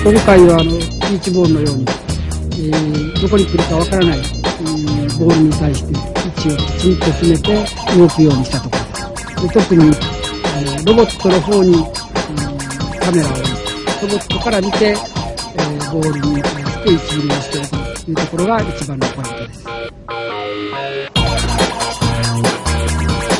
今回はビーチボールのように、どこに来るかわからない、ボールに対して位置をきちんと決めて動くようにしたところです。で特にロボットの方に、カメラを置いて、ロボットから見て、ボールに対して位置入れをしているというところが一番のポイントです。